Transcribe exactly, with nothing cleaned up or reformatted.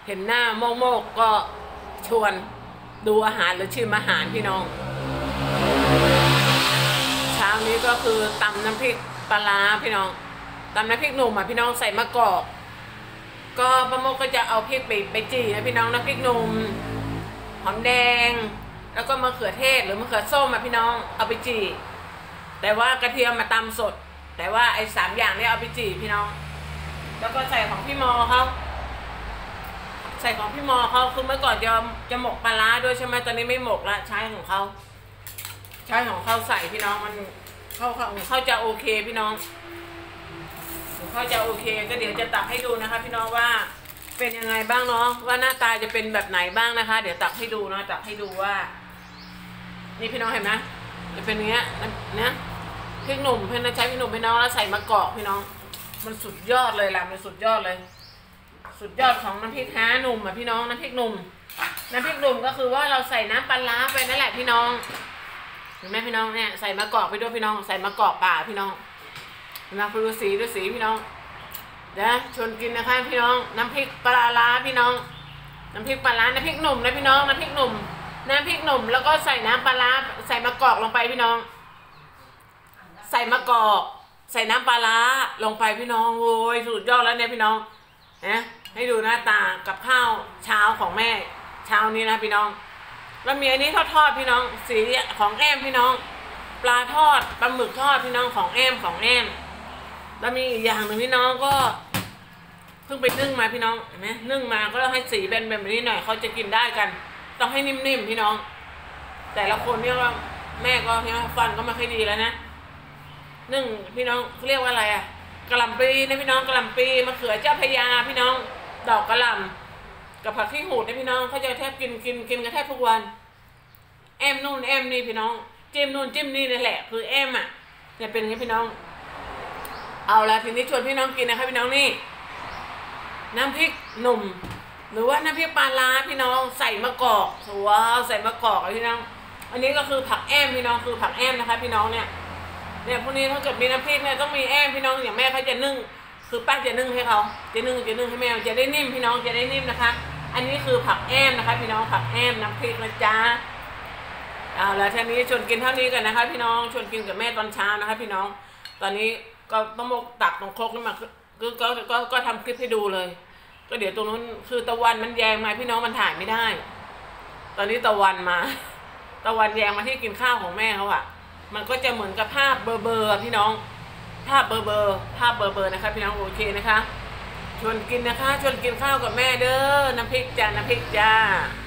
เห็นหน้าโมกโมกก็ชวนดูอาหารหรือชิมอาหารพี่น้องเช้านี้ก็คือตำน้ำพริกปลาร้าพี่น้องตำน้ำพริกหนุ่มอ่ะพี่น้องใส่มะกอกก็ป้าโมกก็จะเอาพริกไปไปจี่นะพี่น้องน้ำพริกหนุ่มหอมแดงแล้วก็มะเขือเทศหรือมะเขือส้มอ่ะพี่น้องเอาไปจี่แต่ว่ากระเทียมมาตำสดแต่ว่าไอ้สามอย่างนี้เอาไปจี่พี่น้องแล้วก็ใส่ของพี่มอเขาใส่ของพี่มอเขาคือเมื่อก่อนจะจะหมกปลาร้าด้วยใช่ไหมตอนนี้ไม่หมกละใช้ของเขาใช้ของเขาใส่พี่น้องมันเขาเขาเขาจะโอเคพี่น้องเขาจะโอเคก็เดี๋ยวจะตักให้ดูนะคะพี่น้องว่าเป็นยังไงบ้างเนาะว่าหน้าตาจะเป็นแบบไหนบ้างนะคะเดี๋ยวตักให้ดูเนาะตักให้ดูว่านี่พี่น้องเห็นไหมจะเป็นอย่างเงี้ยนะพริกหนุ่มเพื่อนใช้พริกหนุ่มพี่น้องแล้วใส่มะกอกพี่น้องมันสุดยอดเลยล่ะมันสุดยอดเลยสุดยอดของน้ำพริกแท้หนุ่มอ่ะพี่น้องน้ำพริกหนุ่มน้ำพริกหนุ่มก็คือว่าเราใส่น้ำปลาร้าไปนั่นแหละพี่น้องเห็นไหมพี่น้องเนี่ยใส่มะกอกไปด้วยพี่น้องใส่มะกอกป่าพี่น้องมาดูสีดูสีพี่น้องเดี๋ยวชวนกินนะคะพี่น้องน้ำพริกปลาร้าพี่น้องน้ำพริกปลาร้าน้ำพริกหนุ่มนะพี่น้องน้ำพริกหนุ่มน้ำพริกหนุ่มแล้วก็ใส่น้ำปลาร้าใส่มะกอกลงไปพี่น้องใส่มะกอกใส่น้ำปลาร้าลงไปพี่น้องโอ้ยสุดยอดแล้วเนี่ยพี่น้องนะให้ดูหน้าตากับข้าวเช้าของแม่เช้านี้นะพี่น้องแล้วมีอันนี้ทอดทอดพี่น้องสีของแอมพี่น้องปลาทอดปลาหมึกทอดพี่น้องของแอมของแอมแล้วมีอีกอย่างหนึ่งพี่น้องก็เพิ่งไปนึ่งมาพี่น้องเห็นไหมนึ่งมาก็ต้องให้สีเป็นแบบนี้หน่อยเขาจะกินได้กันต้องให้นิ่มๆพี่น้องแต่ละคนเนี่ยว่าแม่ก็เนี่ยฟันก็ไม่ค่อยดีแล้วนะนึ่งพี่น้องเขาเรียกว่าอะไรอะกะหล่ำปลีนะพี่น้องกะหล่ำปลีมะเขือเจ้าพระยาพี่น้องดอกกะหล่ำกับผักขี้หูดนะพี่น้องเขาจะแทบกินกินกินกันแทบทุกวันแอมนู่นแอมนี่พี่น้องจิ้มนู่นจิ้มนี่นี่แหละคือแอมอ่ะเนี่ยเป็นอย่างนี้พี่น้องเอาละทีนี้ชวนพี่น้องกินนะคะพี่น้องนี่น้ำพริกหนุ่มหรือว่าน้ำพริกปลาร้าพี่น้องใส่มะกอกว้าวใส่มะกอกพี่น้องอันนี้ก็คือผักแอมพี่น้องคือผักแอมนะคะพี่น้องเนี่ยเนี่ยพวกนี้ถ้าเกิดมีน้ำพริกเนี่ยต้องมีแอมพี่น้องอย่างแม่เขาจะนึ่งคือป้าจะนึ่งให้เขาจะนึ่งจะนึ่งให้แม่จะได้นิ่มพี่น้องจะได้นิ่มนะคะอันนี้คือผักแอมนะคะพี่น้องผักแอมน้ำพริกนะจ๊ะเอาละทีนี้ชวนกินเท่านี้กันนะคะพี่น้องชวนกินกับแม่ตอนเช้านะคะพี่น้องตอนนี้ก็ต้องมกตักตรงครกนี่มาก็ก็ก็ก็ทำคลิปให้ดูเลยก็เดี๋ยวตรงนู้นคือตะวันมันแยงมาพี่น้องมันถ่ายไม่ได้ตอนนี้ตะวันมาตะวันแยงมาที่กินข้าวของแม่เขาอะมันก็จะเหมือนกับภาพเบอร์เบอร์พี่น้องภาพเบอร์เบอร์ภาพเบอร์เบอร์นะคะพี่น้องโอเคนะคะชวนกินนะคะชวนกินข้าวกับแม่เด้อน้ำพริกจ้าน้ำพริกจ้า